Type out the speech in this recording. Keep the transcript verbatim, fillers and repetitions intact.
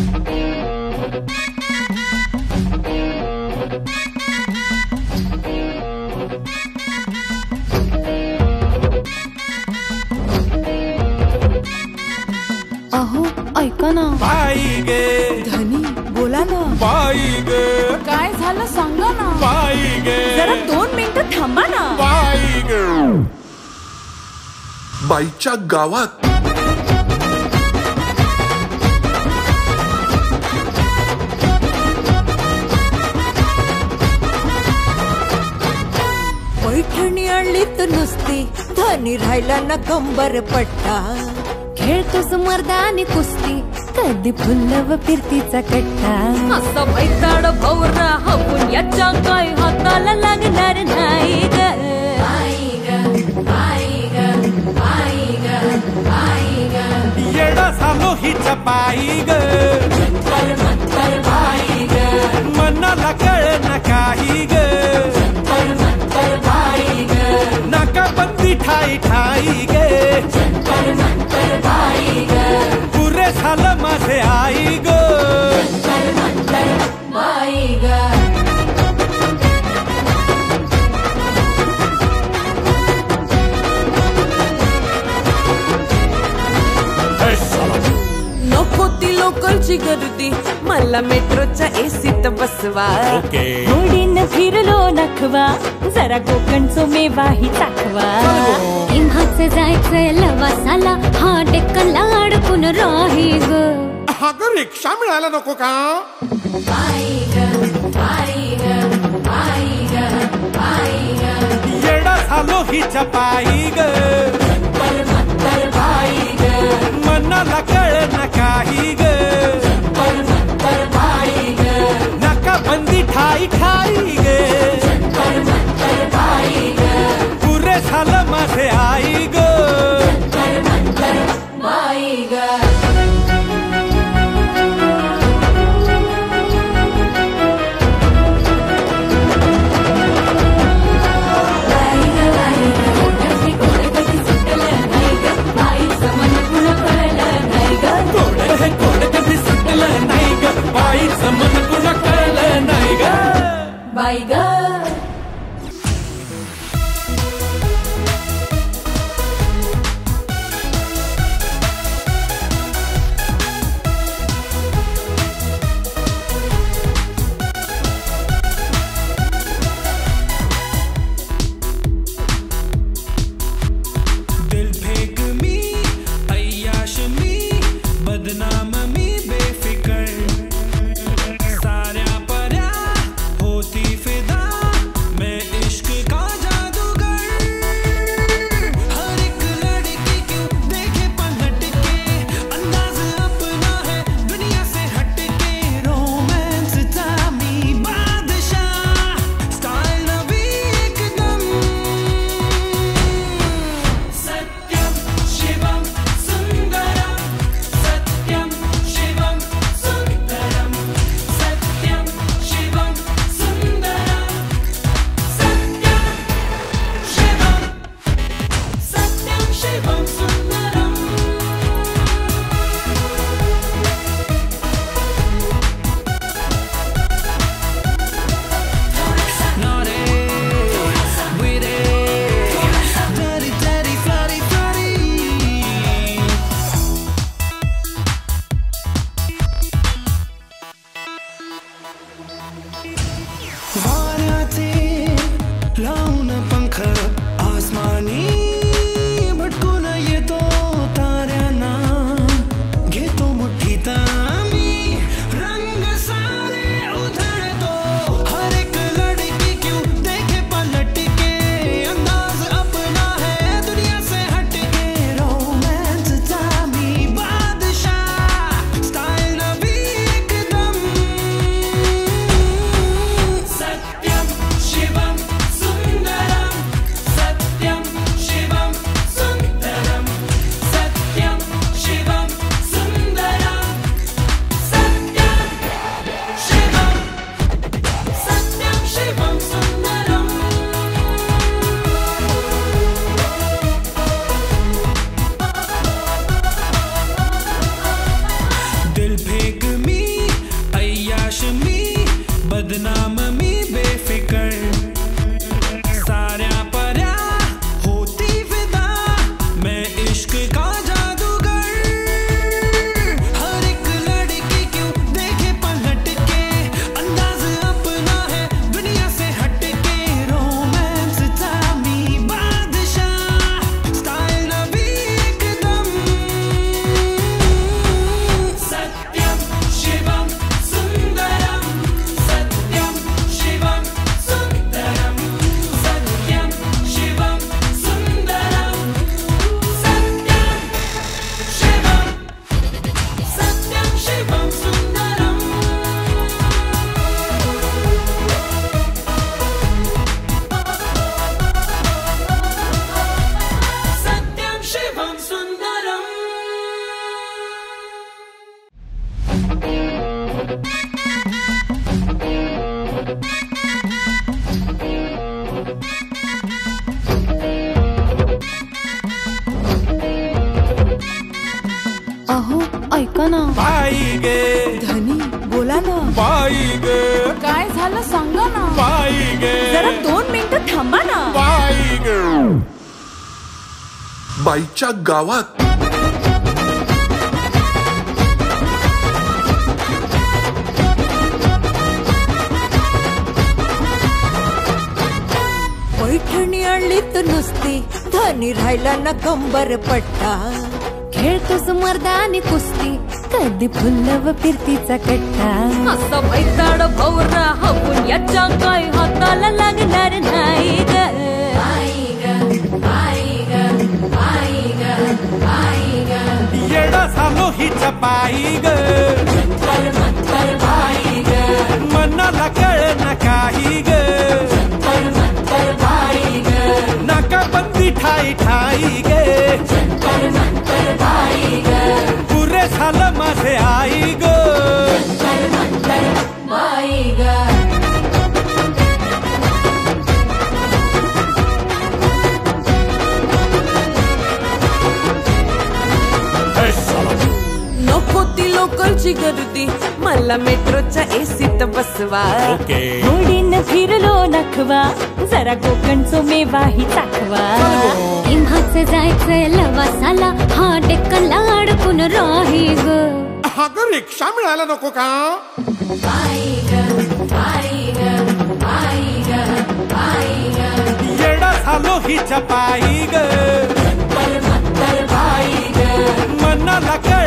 अहो ऐका ना. बाई गे धनी बोला ना. बाई गे काय झालं सांगा ना. बाई गे जरा दोन मिनिटं थांबा ना. बाई गे बाईच्या गावात पैठणी आणली तर नुसती धनी राहिला ना कंबर पट्टा. खेळतोस मर्दानी कुस्ती कधी फुलव फिरतीचा कट्टा. असं बैताड भवरा हपून याच्या काय हाताला लागणार नाही ग. येडा झालो हिच्या पायी ग. मनाला कळ न काही ग. नाका बंदी ठाई ठाई गे. पुरे झालं माझे आई ग. नको ती लोकलची गर्दी मला मेट्रोच्या एसीत बसवा. होडीन फिरलो नखवा जरा कोकणचो मेवाही चाखवा. इम्हाच जायचंय लवासाला हा डेक्कनला अडकून राही ग. अगं रिक्षा मिळायला नको का. येडा झालो हिच्या पायी ग. मनाला कळ न काही ग. नाका बंदी ठाई ठाई गे. पुरे झालं माझे आई ग. अहो ऐका ना. बाई गे धनी बोला ना. बाई गे काय झालं सांगा ना. बाई गे जरा दोन मिनिटं थांबा ना. बाई गे बाईच्या गावात पैठणी आणली तर नुसती धनी राहिला ना कंबर पट्टा. खेळतोस मर्दानी कुस्ती कधी फुलव फिरतीचा कट्टा. असं बैताड भवरा हवून याच्या काय हाताला लागणार नाही ग. येडा झालो हिच्या पायी ग. मनाला कळ न काही ग. नाकाबंदी ठाई ठाई गे. पुरे झालं माझे आई ग. नको ती लोकलची गर्दी मला मेट्रोच्या एसीत बसवा. घोडीन फिरलो नखवा जरा कोकणचो मेवाही चाखवा. किम्हाच जायचंय लवासाला हा डेक्कनला अडकून राही ग. हा ग रिक्षा मिळायला नको का. येडा झालो हिच्या पायी ग. मनाला कळ